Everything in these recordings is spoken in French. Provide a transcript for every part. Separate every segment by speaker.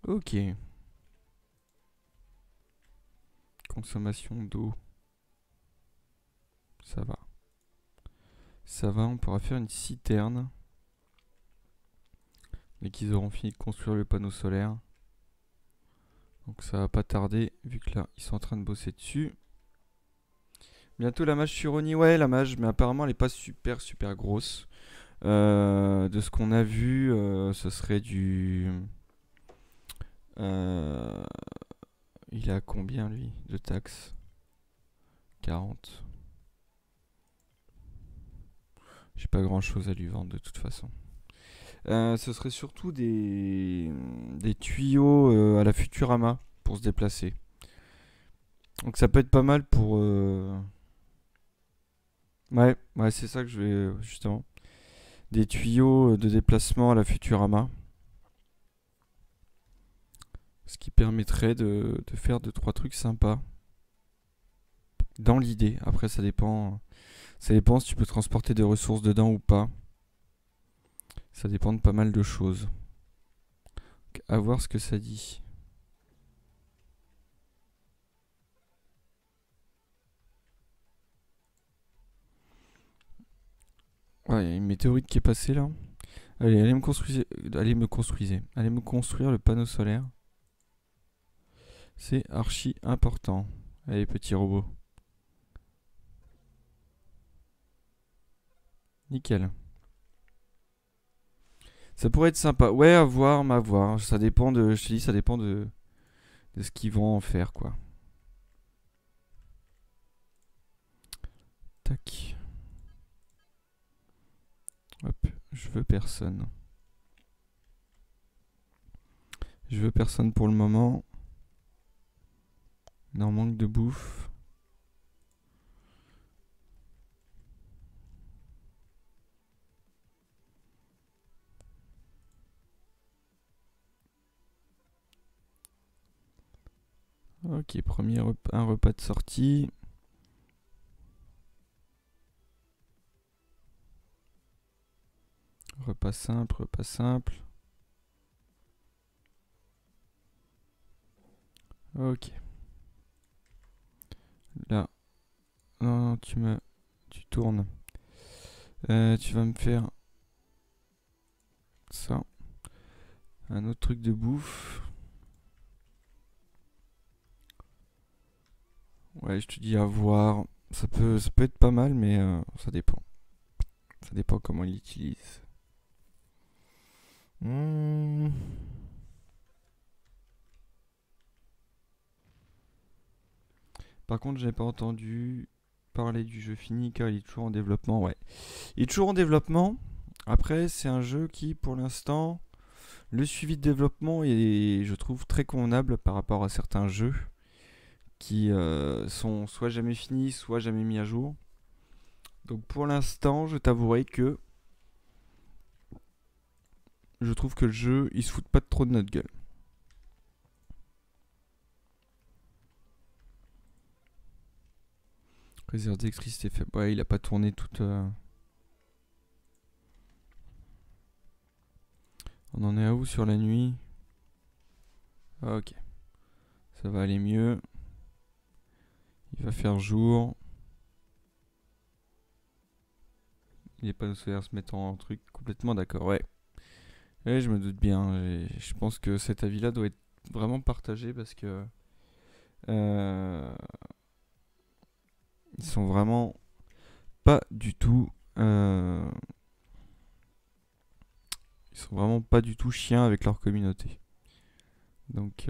Speaker 1: Ok. Consommation d'eau. Ça va. Ça va, on pourra faire une citerne. Dès qu'ils auront fini de construire le panneau solaire. Donc ça va pas tarder, vu que là, ils sont en train de bosser dessus. Bientôt la mage Chironi. Ouais, la mage, mais apparemment elle est pas super super grosse. De ce qu'on a vu, ce serait du... Euh, il a combien lui de taxes? 40. J'ai pas grand chose à lui vendre de toute façon. Ce serait surtout des tuyaux à la Futurama pour se déplacer. Donc ça peut être pas mal pour... Ouais, ouais, c'est ça que je vais justement. Des tuyaux de déplacement à la Futurama. Ce qui permettrait de faire 2-3 trucs sympas. Dans l'idée. Après, ça dépend. Ça dépend si tu peux transporter des ressources dedans ou pas. Ça dépend de pas mal de choses. Donc, à voir ce que ça dit. Ouais, il y a une météorite qui est passée là. Allez, allez me construire. Allez me construire. Allez me construire le panneau solaire. C'est archi important. Allez, petit robot. Nickel. Ça pourrait être sympa. Ouais, à voir, mais à voir. Ça dépend de. Je te dis, ça dépend de ce qu'ils vont en faire, quoi. Tac. Hop. Je veux personne. Je veux personne pour le moment. Il en manque de bouffe. Ok, un repas de sortie. Repas simple, repas simple. Ok. Là. Non, non, tu tournes. Tu vas me faire ça. Un autre truc de bouffe. Ouais, je te dis à voir. Ça peut être pas mal, mais ça dépend. Ça dépend comment il l'utilise. Hmm. Par contre, j'ai pas entendu parler du jeu fini car il est toujours en développement. Ouais, il est toujours en développement. Après, c'est un jeu qui, pour l'instant, le suivi de développement est, je trouve, très convenable par rapport à certains jeux qui sont soit jamais finis, soit jamais mis à jour. Donc pour l'instant, je t'avouerai que je trouve que le jeu, il se fout pas trop de notre gueule. Réserve d'électricité faible. Ouais, il a pas tourné toute... On en est à où sur la nuit? Ok, ça va aller mieux. Il va faire jour. Les panneaux solaires se mettent en truc complètement d'accord, ouais. Ouais, je me doute bien. Je pense que cet avis-là doit être vraiment partagé parce que euh, ils sont vraiment pas du tout. Ils sont vraiment pas du tout chiens avec leur communauté. Donc,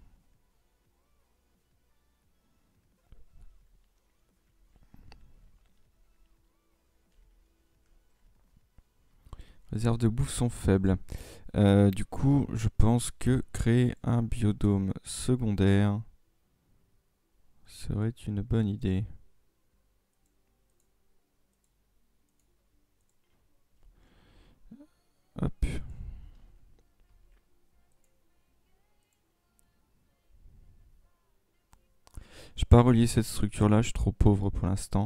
Speaker 1: réserves de bouffe sont faibles. Du coup, je pense que créer un biodôme secondaire serait une bonne idée. Hop. J'ai pas relié cette structure-là, je suis trop pauvre pour l'instant.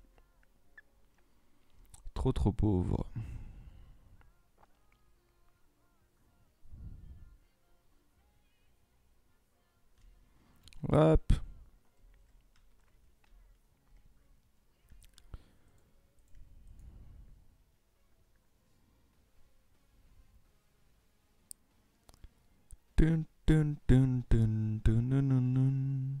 Speaker 1: Trop trop pauvre. Hop. Dun, dun, dun, dun, dun, dun, dun, dun.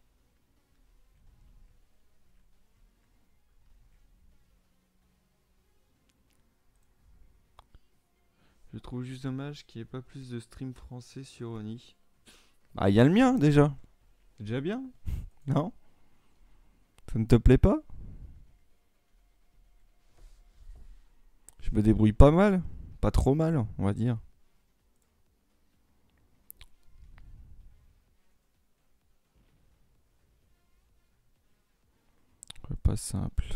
Speaker 1: Je trouve juste dommage qu'il n'y ait pas plus de stream français sur Oni. Ah, il y a le mien déjà. C'est déjà bien. Non? Ça ne te plaît pas? Je me débrouille pas mal. Pas trop mal, on va dire. Pas simple.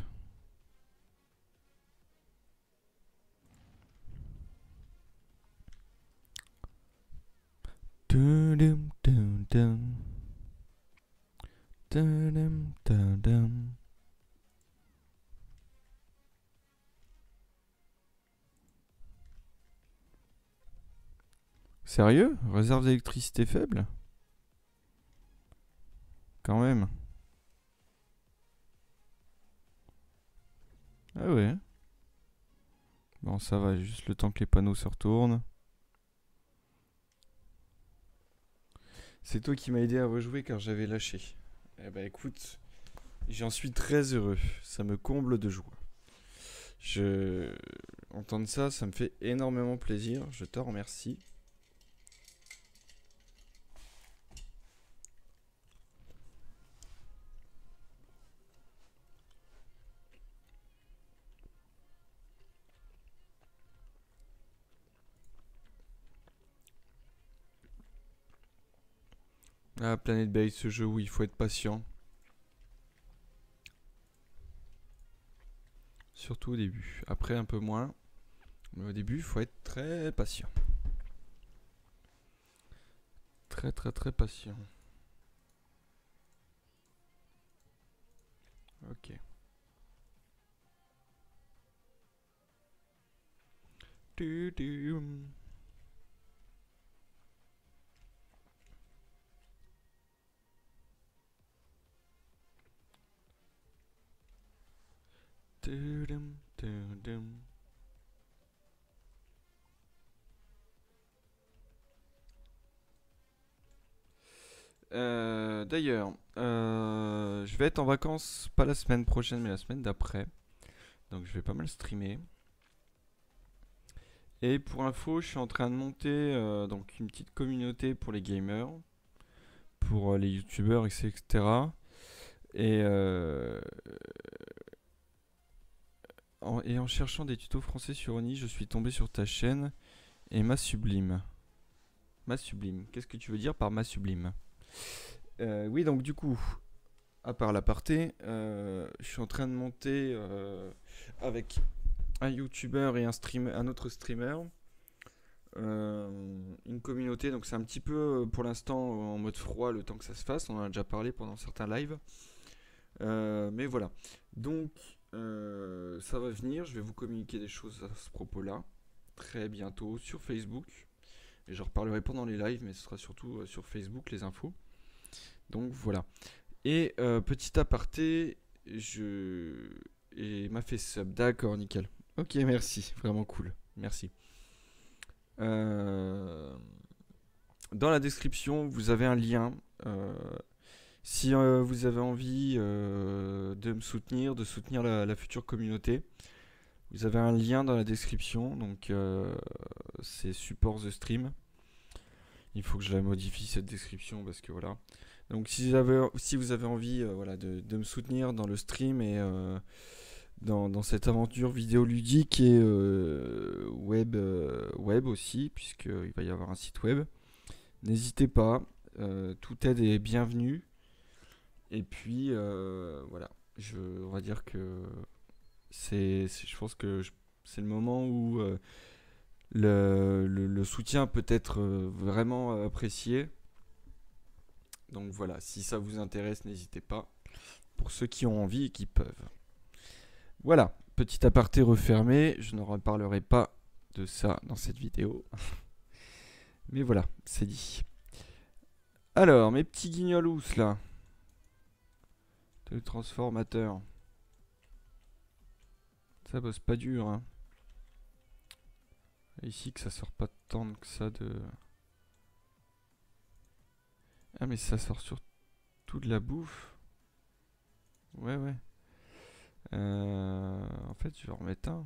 Speaker 1: Dun, dun, dun. Dun, dun, dun. Sérieux? Réserve d'électricité faible? Quand même. Ah ouais. Bon, ça va, juste le temps que les panneaux se retournent. C'est toi qui m'as aidé à rejouer car j'avais lâché. Eh ben écoute, j'en suis très heureux. Ça me comble de joie. Entendre ça, ça me fait énormément plaisir. Je te remercie. Ah, Planet Base, ce jeu où il faut être patient. Surtout au début. Après, un peu moins. Mais au début, il faut être très patient. Très, très, très patient. Ok. D'ailleurs, je vais être en vacances, pas la semaine prochaine, mais la semaine d'après. Donc je vais pas mal streamer. Et pour info, je suis en train de monter donc une petite communauté pour les gamers, pour les youtubeurs, etc. Et en cherchant des tutos français sur Oni, je suis tombé sur ta chaîne et ma sublime. Ma sublime. Qu'est-ce que tu veux dire par ma sublime? Oui, donc du coup, à part l'aparté, je suis en train de monter avec un youtubeur et un autre streamer une communauté. Donc c'est un petit peu pour l'instant en mode froid le temps que ça se fasse. On en a déjà parlé pendant certains lives. Mais voilà. Donc ça va venir. Je vais vous communiquer des choses à ce propos-là très bientôt sur Facebook. Et j'en reparlerai pendant les lives, mais ce sera surtout sur Facebook les infos. Donc voilà. Et petit aparté, et m'a fait sub. D'accord, nickel. Ok, merci. Vraiment cool. Merci. Dans la description, vous avez un lien. Si vous avez envie de me soutenir, de soutenir la future communauté, vous avez un lien dans la description. Donc, c'est Support the Stream. Il faut que je la modifie cette description parce que voilà. Donc, si vous avez envie voilà, de me soutenir dans le stream et dans cette aventure vidéoludique et web aussi, puisqu'il va y avoir un site web, n'hésitez pas. Toute aide est bienvenue. Et puis, voilà. On va dire que je pense que c'est le moment où le soutien peut être vraiment apprécié. Donc voilà, si ça vous intéresse, n'hésitez pas. Pour ceux qui ont envie et qui peuvent. Voilà, petit aparté refermé. Je ne reparlerai pas de ça dans cette vidéo. Mais voilà, c'est dit. Alors, mes petits guignolous là. Le transformateur. Ça bosse pas dur, hein. Ici que ça sort pas tant que ça de... Ah mais ça sort surtout de la bouffe. Ouais ouais. En fait je vais en remettre un.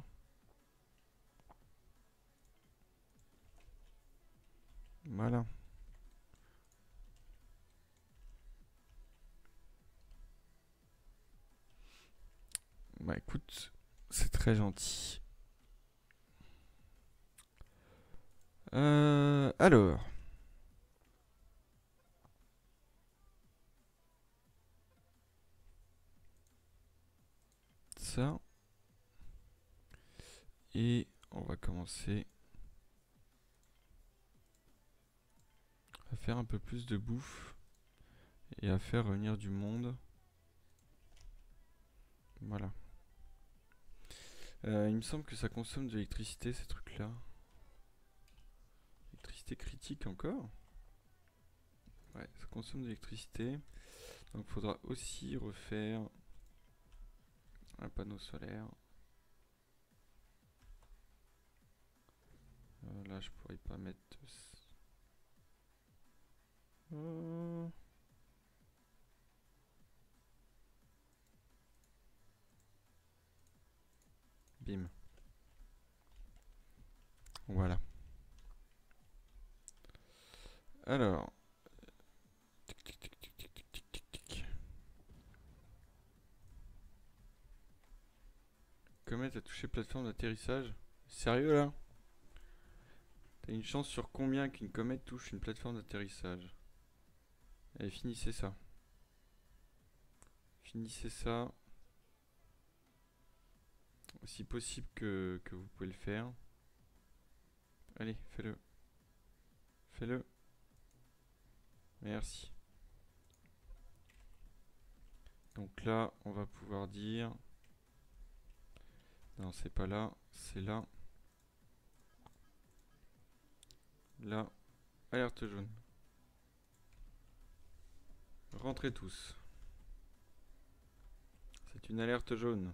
Speaker 1: Voilà. Bah écoute, c'est très gentil. Alors. Ça. Et on va commencer à faire un peu plus de bouffe. Et à faire revenir du monde. Voilà. Il me semble que ça consomme de l'électricité ces trucs-là. Électricité critique encore. Ouais, ça consomme de l'électricité. Donc il faudra aussi refaire un panneau solaire. Là je pourrais pas mettre... Bim. Voilà. Alors. Tic, tic, tic, tic, tic, tic, tic, tic. Comet a touché plateforme d'atterrissage. Sérieux là? T'as une chance sur combien qu'une comète touche une plateforme d'atterrissage? Allez, finissez ça. Finissez ça. Aussi possible que vous pouvez le faire. Allez, fais-le. Fais-le. Merci. Donc là, on va pouvoir dire... Non, c'est pas là, c'est là. Là, alerte jaune. Rentrez tous. C'est une alerte jaune.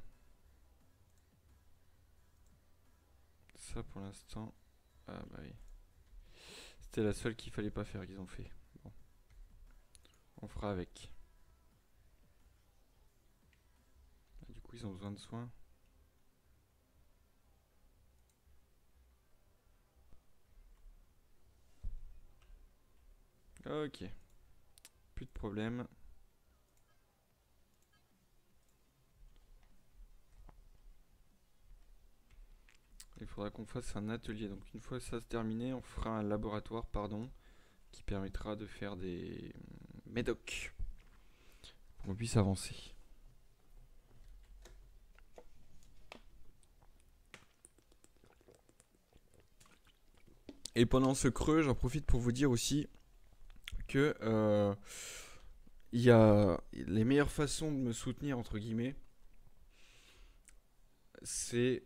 Speaker 1: Ça pour l'instant... Ah bah oui. C'était la seule qu'il fallait pas faire qu'ils ont fait. Bon. On fera avec. Du coup ils ont besoin de soins. Ok. Plus de problème. Il faudra qu'on fasse un atelier. Donc une fois ça se terminé, on fera un laboratoire, pardon, qui permettra de faire des médocs pour qu'on puisse avancer. Et pendant ce creux, j'en profite pour vous dire aussi que il y a les meilleures façons de me soutenir entre guillemets, c'est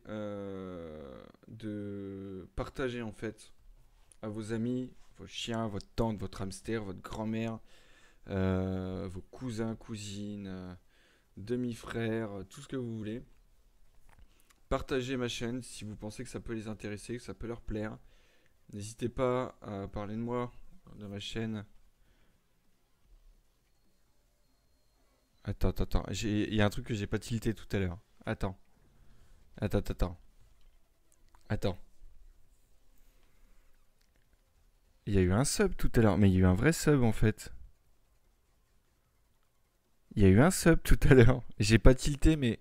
Speaker 1: de partager en fait à vos amis, vos chiens, votre tante, votre hamster, votre grand-mère, vos cousins, cousines, demi-frères, tout ce que vous voulez. Partagez ma chaîne si vous pensez que ça peut les intéresser, que ça peut leur plaire. N'hésitez pas à parler de moi, de ma chaîne. Attends. Il y a un truc que j'ai pas tilté tout à l'heure. Attends. Attends. Il y a eu un sub tout à l'heure, mais il y a eu un vrai sub en fait. Il y a eu un sub tout à l'heure. J'ai pas tilté, mais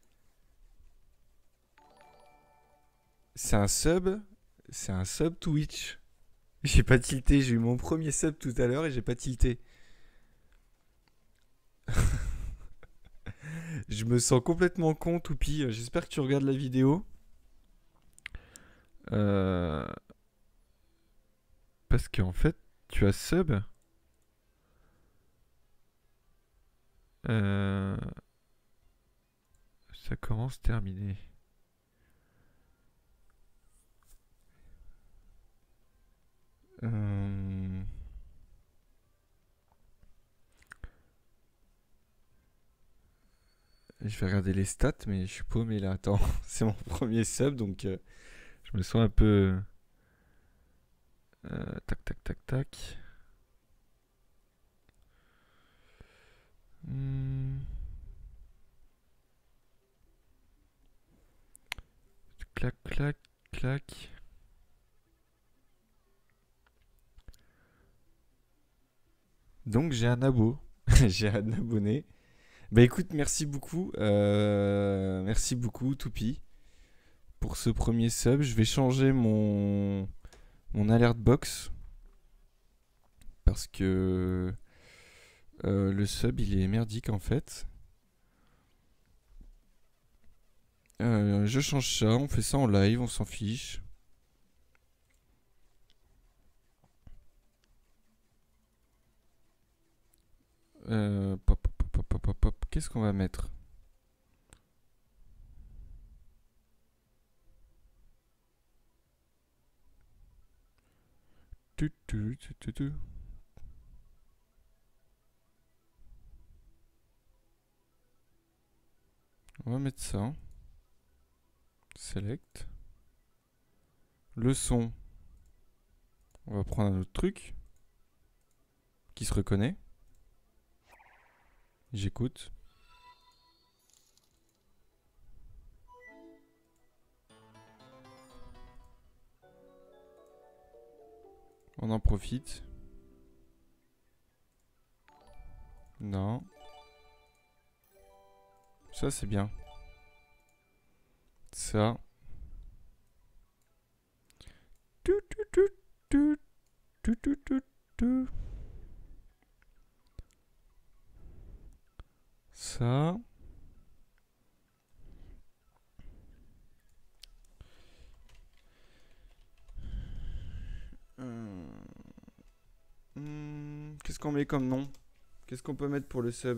Speaker 1: c'est un sub. C'est un sub Twitch. J'ai pas tilté. J'ai eu mon premier sub tout à l'heure et j'ai pas tilté. Je me sens complètement con, Toupie. J'espère que tu regardes la vidéo. Euh, Parce qu'en fait, tu as sub. Euh, Ça commence terminé. Euh, Je vais regarder les stats, mais je suis paumé là. Attends, c'est mon premier sub, donc je me sens un peu... tac, tac, tac, tac. Hmm. Clac, clac, clac. Donc j'ai un abo. J'ai un abonné. Bah écoute, merci beaucoup, Toupi, pour ce premier sub. Je vais changer mon alert box parce que le sub il est merdique en fait. Je change ça, on fait ça en live, on s'en fiche. Pop, pop, pop, pop, pop, pop. Qu'est-ce qu'on va mettre? Tu, tu, tu, tu, tu. On va mettre ça. Select. Le son. On va prendre un autre truc qui se reconnaît. J'écoute. On en profite. Non. Ça c'est bien. Ça. Tu, tu, tu, tu, tu, tu, tu, tu. Ça. Qu'est-ce qu'on met comme nom? Qu'est-ce qu'on peut mettre pour le sub?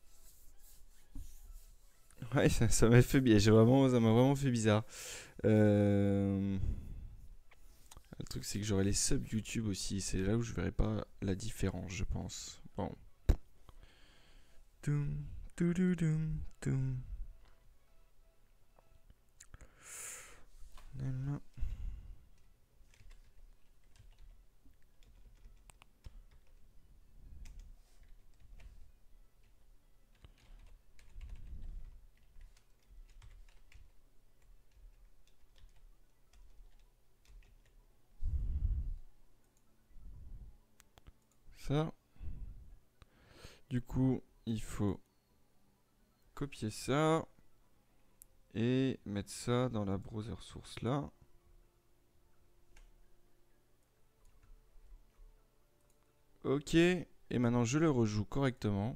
Speaker 1: Ouais, ça m'a fait bien. Ça m'a vraiment fait bizarre. Le truc, c'est que j'aurai les subs YouTube aussi. C'est là où je verrai pas la différence, je pense. Bon. Toum, toudoudum, toum. Ça. Du coup, il faut copier ça et mettre ça dans la browser source là. Ok, et maintenant je le rejoue correctement.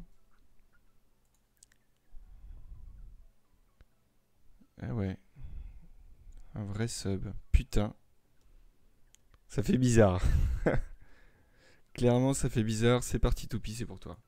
Speaker 1: Ah ouais, un vrai sub. Putain, ça fait bizarre. Clairement, ça fait bizarre. C'est parti, Toupie, c'est pour toi.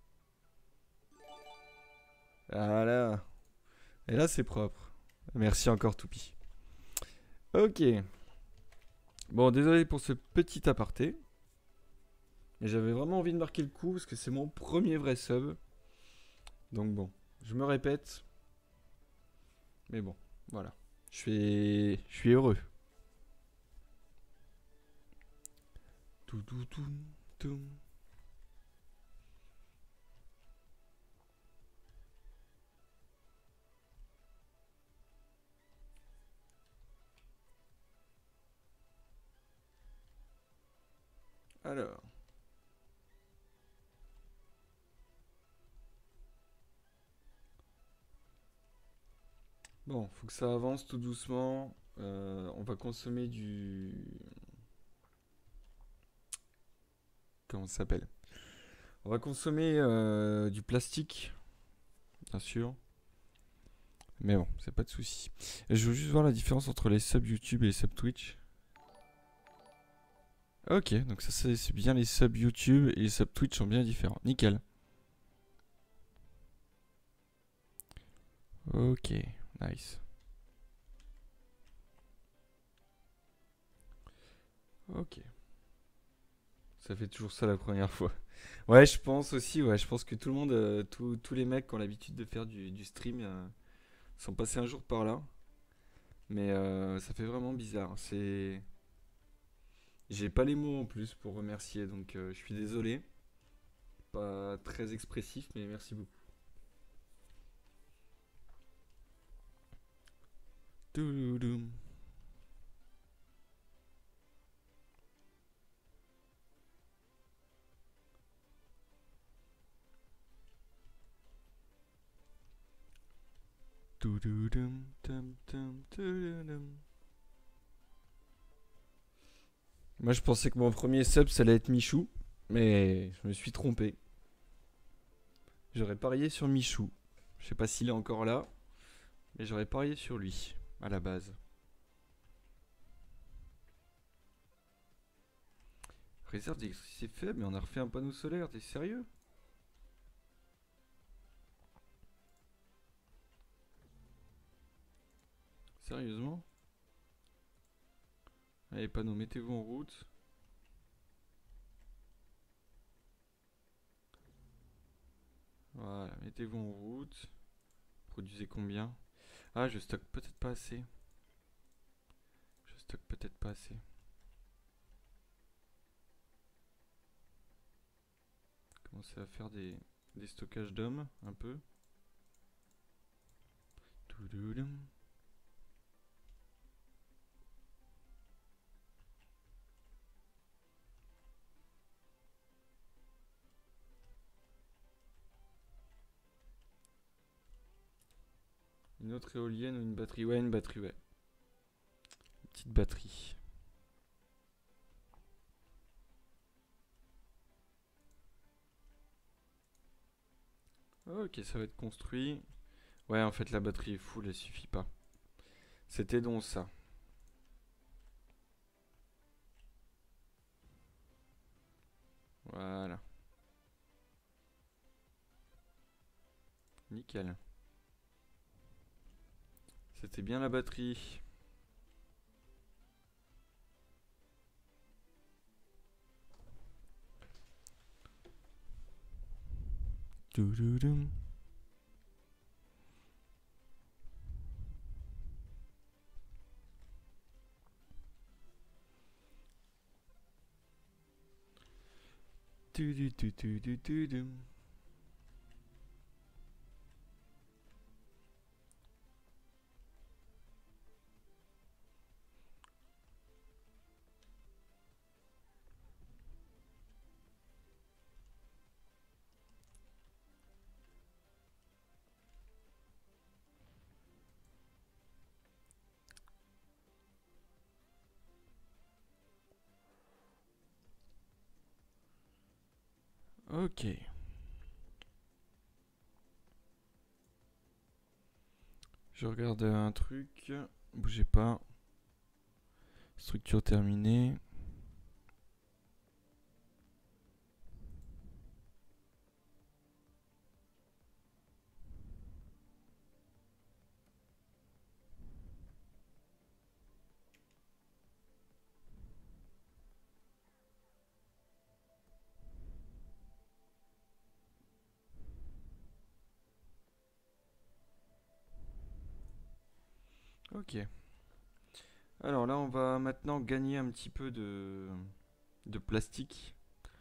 Speaker 1: Voilà. Et là, c'est propre. Merci encore, Toupie. Ok. Bon, désolé pour ce petit aparté. Mais j'avais vraiment envie de marquer le coup parce que c'est mon premier vrai sub. Donc bon, je me répète. Mais bon, voilà. Je suis heureux. Tout, tout, tout, tout. Alors. Bon, faut que ça avance tout doucement. On va consommer du... Comment ça s'appelle? On va consommer du plastique, bien sûr. Mais bon, c'est pas de souci. Je veux juste voir la différence entre les subs YouTube et les subs Twitch. Ok, donc ça c'est bien, les subs YouTube et les subs Twitch sont bien différents. Nickel. Ok, nice. Ok. Ça fait toujours ça la première fois. Ouais, je pense aussi, ouais, je pense que tout le monde, tous les mecs qui ont l'habitude de faire du stream sont passés un jour par là. Mais ça fait vraiment bizarre. J'ai pas les mots en plus pour remercier, donc je suis désolé. Pas très expressif, mais merci beaucoup. Toulouloum. Toulouloum, tum, tum, toulouloum. Moi, je pensais que mon premier sub, ça allait être Michou, mais je me suis trompé. J'aurais parié sur Michou. Je sais pas s'il est encore là, mais j'aurais parié sur lui, à la base. Réserve d'électricité faible, mais on a refait un panneau solaire, t'es sérieux? Sérieusement? Allez, panneau, mettez-vous en route. Voilà, mettez-vous en route. Produisez combien? Ah, je stocke peut-être pas assez. Je stocke peut-être pas assez. Commencer à faire des stockages d'hommes, un peu. Toulouloum. Une autre éolienne ou une batterie? Ouais, une batterie, ouais. Une petite batterie. Ok, ça va être construit. Ouais, en fait, la batterie est full, elle suffit pas. C'était donc ça. Voilà. Nickel. C'était bien la batterie. Toulouloum. Touloulouloulouloum. Ok. Je regarde un truc. Bougez pas. Structure terminée. Ok. Alors là, on va maintenant gagner un petit peu de plastique.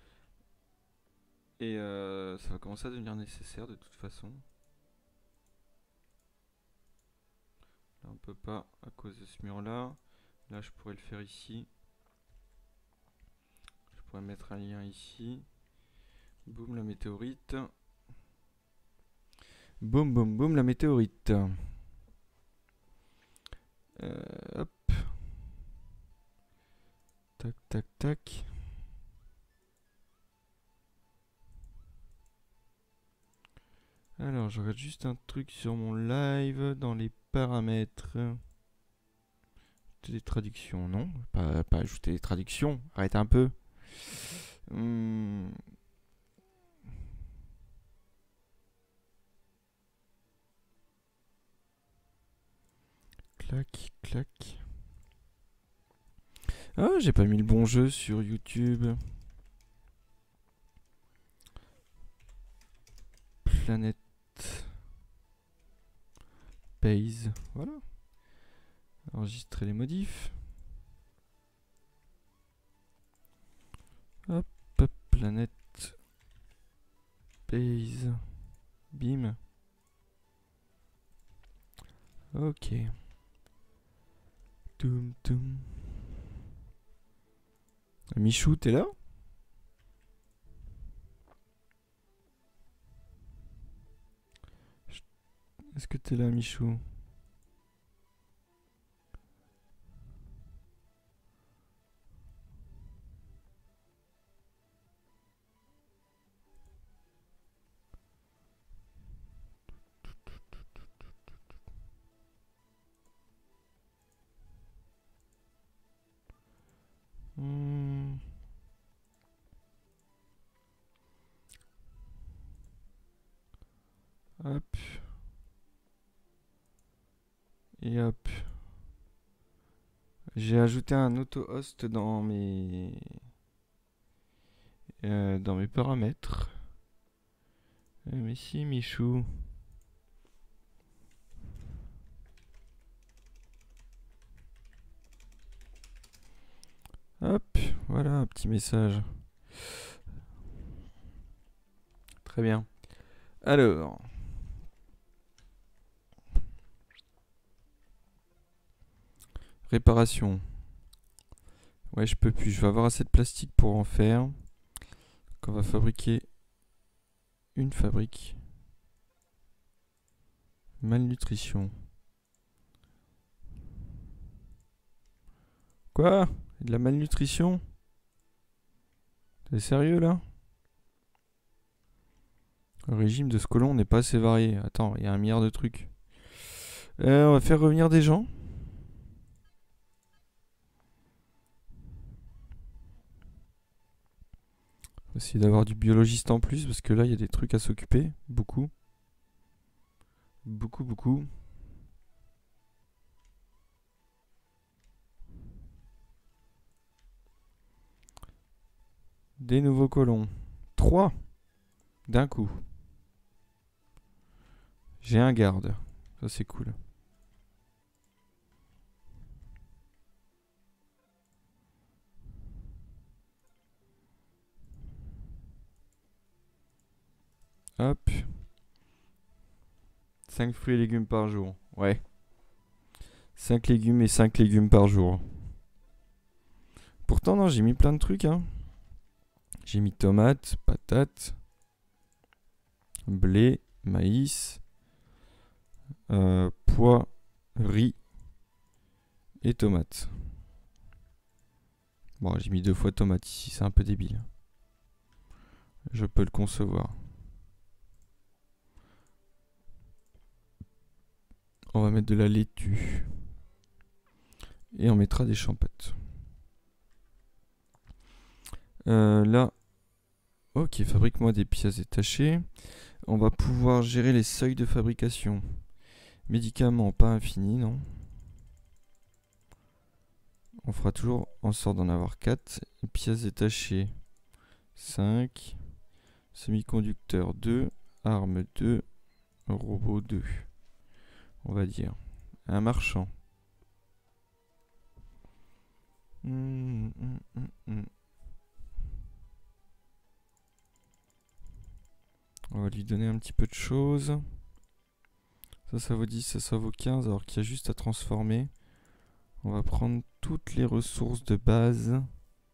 Speaker 1: Et ça va commencer à devenir nécessaire de toute façon. Là, on peut pas à cause de ce mur là. Là, je pourrais le faire ici. Je pourrais mettre un lien ici. Boum, la météorite. Boum, boum, boum, la météorite. Hop. Tac, tac, tac. Alors, je regarde juste un truc sur mon live dans les paramètres. Des traductions, non, pas ajouter des traductions. Arrête un peu. Clac, clac. Ah, j'ai pas mis le bon jeu sur YouTube. Planet Base. Voilà. Enregistrer les modifs. Hop, Planet Base. Bim. Ok. Toum toum. Michou, t'es là? Est-ce que t'es là, Michou? Hop. Et hop. J'ai ajouté un auto-host dans mes paramètres. Mais si, Michou. Hop, voilà un petit message. Très bien. Alors. Réparation. Ouais, je peux plus. Je vais avoir assez de plastique pour en faire. Donc on va fabriquer une fabrique. Malnutrition. Quoi? De la malnutrition? T'es sérieux là? Le régime de ce colon n'est pas assez varié. Attends, il y a 1 milliard de trucs. On va faire revenir des gens. On va essayer d'avoir du biologiste en plus parce que là il y a des trucs à s'occuper. Beaucoup. Beaucoup, beaucoup. Des nouveaux colons. 3 d'un coup. J'ai un garde. Ça c'est cool. Hop. 5 fruits et légumes par jour. Ouais. 5 légumes et 5 légumes par jour. Pourtant, non, j'ai mis plein de trucs. Hein. J'ai mis tomates, patates, blé, maïs, pois, riz et tomates. Bon, j'ai mis 2 fois tomates ici, c'est un peu débile. Je peux le concevoir. On va mettre de la laitue. Et on mettra des champettes. Là, ok, fabrique-moi des pièces détachées. On va pouvoir gérer les seuils de fabrication. Médicaments, pas infini, non. On fera toujours en sorte d'en avoir 4. Pièces détachées, 5. Semi-conducteur 2. Arme 2. Robot 2. On va dire. Un marchand. On va lui donner un petit peu de choses. Ça vaut 10, ça vaut 15, alors qu'il y a juste à transformer. On va prendre toutes les ressources de base.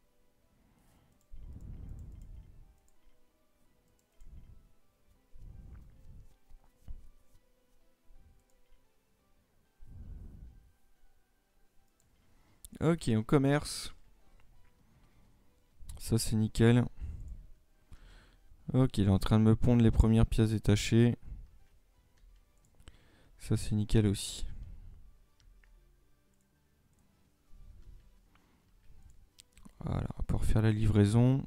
Speaker 1: Ok, on commerce. Ça c'est nickel. Ok, il est en train de me pondre les premières pièces détachées. Ça c'est nickel aussi. Voilà, on va pouvoir faire la livraison.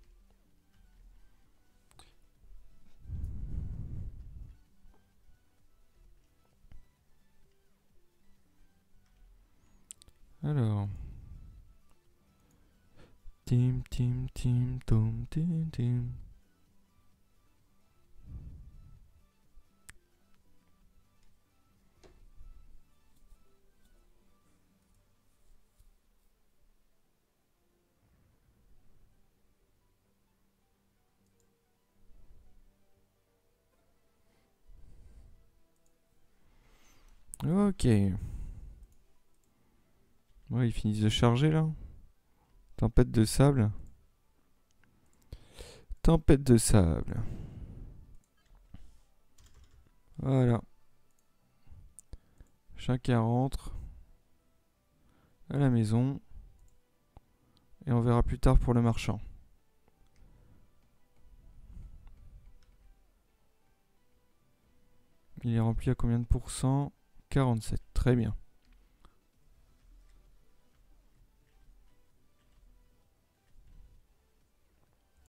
Speaker 1: Alors. Tim, tim, tim, tom, tim, tim. Ok. Ouais, ils finissent de charger là. Tempête de sable. Tempête de sable. Voilà. Chacun rentre à la maison. Et on verra plus tard pour le marchand. Il est rempli à combien de pourcents? 47. Très bien.